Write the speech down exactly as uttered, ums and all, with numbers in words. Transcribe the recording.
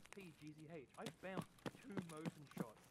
S P, G Z H. I bounced two motion shots